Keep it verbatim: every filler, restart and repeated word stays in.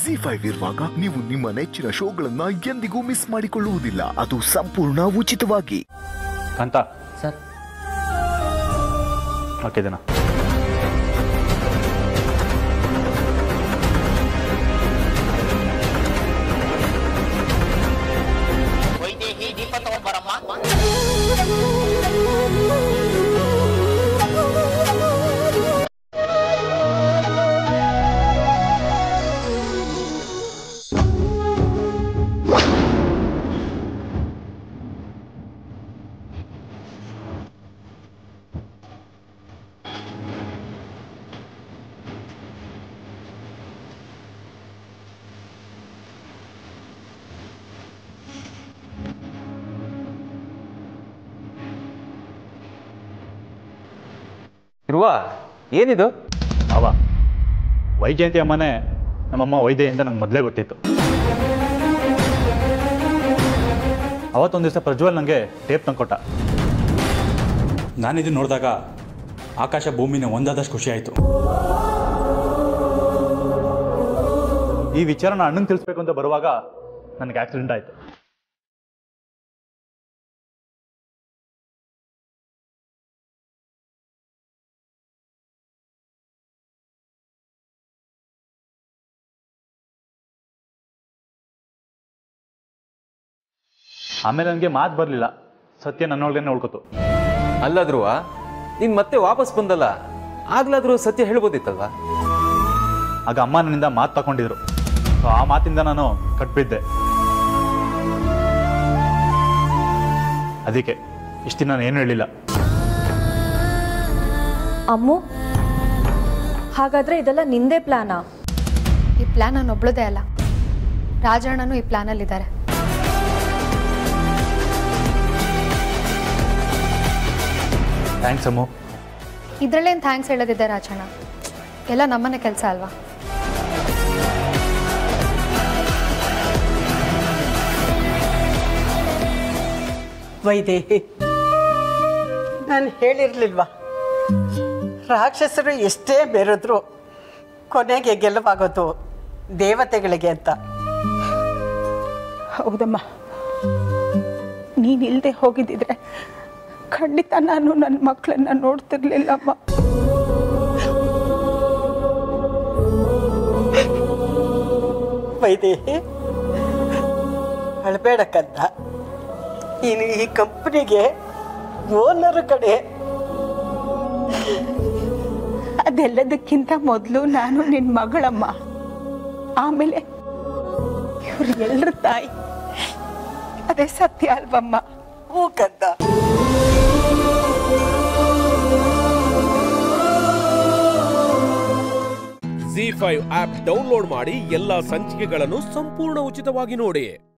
G five ಇರುವಾಗ ನೀವು ನಿಮ್ಮ ನೆಚ್ಚಿನ ಶೋಗಳನ್ನ ಎಂದಿಗೂ ಮಿಸ್ ಮಾಡಿಕೊಳ್ಳುವುದಿಲ್ಲ, ಅದು ಸಂಪೂರ್ಣ ಉಚಿತವಾಗಿ. ಕಾಂತ ಸರ್ ಹಾಕಿದ್ದೇನಾ? ವೈದೇಹಿ ದೀಪ ತಗೊಂಬರಮ್ಮ. ಇರುವ ಏನಿದು? ಅವ ವೈಜಯಂತಿ ಅಮ್ಮನೇ ನಮ್ಮಮ್ಮ ವೈದ್ಯ ಅಂತ ನಂಗೆ ಮೊದಲೇ ಗೊತ್ತಿತ್ತು. ಅವತ್ತೊಂದು ದಿವಸ ಪ್ರಜ್ವಲ್ ನನಗೆ ಟೇಪ್ ತಂದ್ಕೊಟ್ಟ. ನಾನಿದು ನೋಡಿದಾಗ ಆಕಾಶ ಭೂಮಿನ ಒಂದಾದಷ್ಟು ಖುಷಿ ಆಯಿತು. ಈ ವಿಚಾರನ ಅಣ್ಣಂಗೆ ತಿಳಿಸ್ಬೇಕು ಅಂತ ಬರುವಾಗ ನನಗೆ ಆಕ್ಸಿಡೆಂಟ್ ಆಯಿತು. ಆಮೇಲೆ ನನಗೆ ಮಾತು ಬರಲಿಲ್ಲ. ಸತ್ಯ ನನ್ನೊಳಗೇನೆ ಉಳ್ಕೊತು. ಅಲ್ಲಾದ್ರೂ ನೀನು ಮತ್ತೆ ವಾಪಸ್ ಬಂದಲ್ಲ, ಆಗ್ಲಾದ್ರೂ ಸತ್ಯ ಹೇಳ್ಬೋದಿತ್ತಲ್ವಾ? ಆಗ ಅಮ್ಮ ನನ್ನಿಂದ ಮಾತು ತಗೊಂಡಿದ್ರು. ಸೊ ಆ ಮಾತಿಂದ ನಾನು ಕಟ್ಬಿದ್ದೆ. ಅದಕ್ಕೆ ಇಷ್ಟು ದಿನ ನಾನು ಏನು ಹೇಳಿಲ್ಲ. ಅಮ್ಮು, ಹಾಗಾದ್ರೆ ಇದೆಲ್ಲ ನಿಂದೇ ಪ್ಲಾನಾ? ಈ ಪ್ಲಾನ್ ನಾನು ಒಬ್ಳದೇ ಅಲ್ಲ, ರಾಜಣ್ಣನೂ ಈ ಪ್ಲಾನಲ್ಲಿದ್ದಾರೆ. ಥ್ಯಾಂಕ್ಸ್ ಅಮ್ಮು. ಇದರಲ್ಲೇನು ಥ್ಯಾಂಕ್ಸ್ ಹೇಳೋದಿದೆ ರಾಜಣ್ಣ, ಎಲ್ಲ ನಮ್ಮನೆ ಕೆಲಸ ಅಲ್ವಾ? ವೈದೇಹಿ, ನಾನು ಹೇಳಿರ್ಲಿಲ್ವಾ, ರಾಕ್ಷಸರು ಎಷ್ಟೇ ಬೆರೆದ್ರು ಕೊನೆಗೆ ಗೆಲುವಾಗೋದು ದೇವತೆಗಳಿಗೆ ಅಂತ. ಹೌದಮ್ಮ, ನೀನಿಲ್ಲದೆ ಹೋಗಿದ್ದಿದ್ರೆ ಖಂಡಿತ ನಾನು ನನ್ನ ಮಕ್ಕಳನ್ನ ನೋಡ್ತಿರ್ಲಿಲ್ಲಮ್ಮ. ವೈದೇಹಿ, ಅಳಬೇಡಕ್ಕಂತ ಇನ್ನು ಈ ಕಂಪ್ನಿಗೆ ಓನರ್ ಕಡೆ. ಅದೆಲ್ಲದಕ್ಕಿಂತ ಮೊದಲು ನಾನು ನಿನ್ನ ಮಗಳಮ್ಮ, ಆಮೇಲೆ ಇವ್ರು ಎಲ್ಲರ ತಾಯಿ. ಅದೇ ಸತ್ಯ ಅಲ್ವಮ್ಮ? ಹೂ ಕಂದ. ಜಿ ಫೈವ್ ಆಪ್ ಡೌನ್ಲೋಡ್ ಮಾಡಿ ಎಲ್ಲಾ ಸಂಚಿಕೆಗಳನ್ನು ಸಂಪೂರ್ಣ ಉಚಿತವಾಗಿ ನೋಡಿ.